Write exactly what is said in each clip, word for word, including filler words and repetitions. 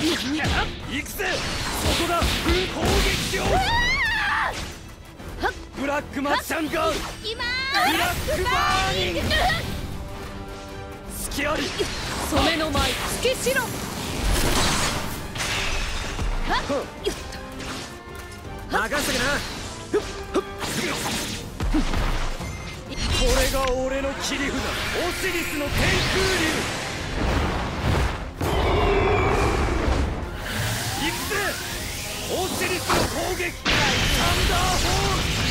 行くぜ。そこだ。攻撃を。ブラックマジシャンガール。ブラックバーニング。隙あり。 染めの舞つけしろ。 任せてな。これが俺の切り札、オシリスの天空竜。行くぜ。オシリスの攻撃、サンダーホール。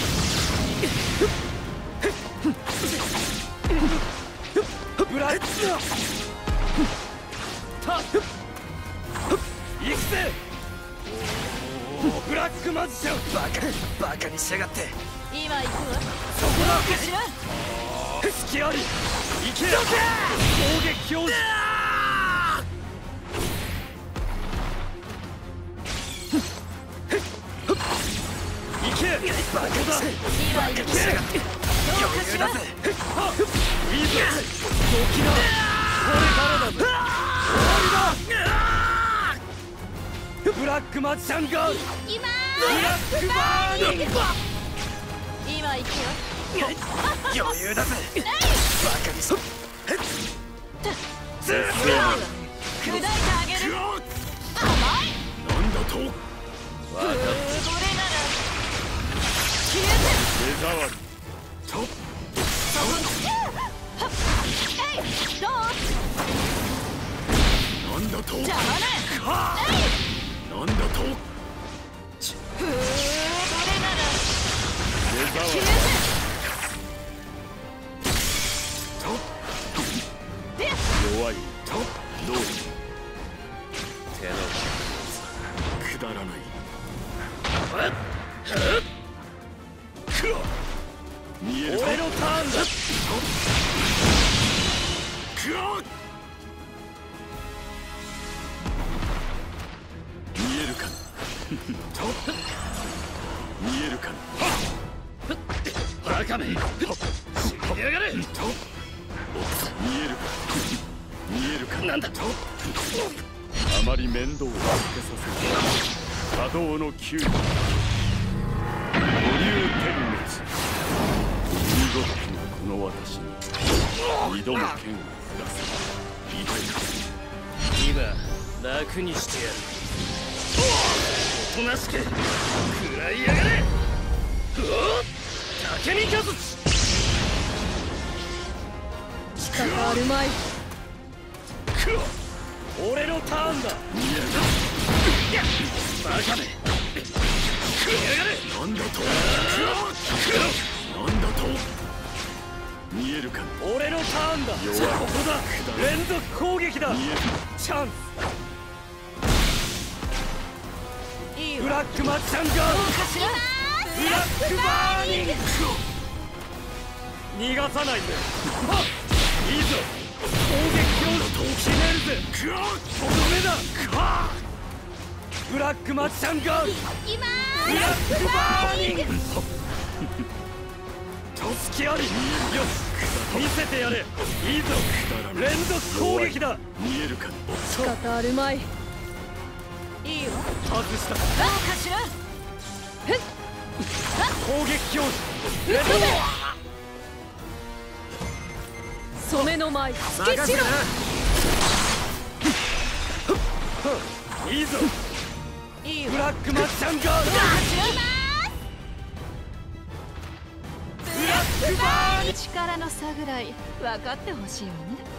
ブラックタ行くぜ。ブラックマジシャン。バカバカにしやがって。 今行くわ。 そこだ。隙あり。行け。攻撃表示。行け。バカだ。バカにしやがって。余裕だぜ。いいぞ。動きな。これからだぜ。終わりだ。ブラックマジシャンガール。ブラックバーニング。 今行くわ。 余裕だぜ。バカにそ。 砕いてあげる。甘い。 なんだと。 これなら消えて。 手触り。と。 えい。どう。 なんだと。 邪魔ね。 なんだと。 ふう、これなら消えて。 弱いとどう手のくだらない。見える。俺のターンだ。見えるか。見えるか。バカめ。死にやがれ。見えるか。見えるか。なんだと。あまり面倒をかけさせる。波動の球保留点滅。見事なこの私に二度も剣を振らせ痛いか。今楽にしてやる。おとなしく食らいやがれ。竹見和地。 仕方あるまい。 俺のターンだ。バカめ。なんだと。なんだと。見えるか。俺のターンだ。ここだ。連続攻撃だ。チャンス。ブラックマジシャンガール。ブラックバーニング。逃がさないぜ。いいぞ。攻撃を決めるぜ。とどめだ。ブラックマジシャンガール。ブラックバーニング。隙あり。よし見せてやれ。いいぞ。連続攻撃だ。見えるか。 仕方あるまい。いいわ。 外した。 どうかしら。 攻撃表示。レッド。 染めの舞つけしろ。 いいぞ。 いいわ。 ブラックマジシャンガール。ブラックバーニング。 力の差ぐらい分かってほしいわね。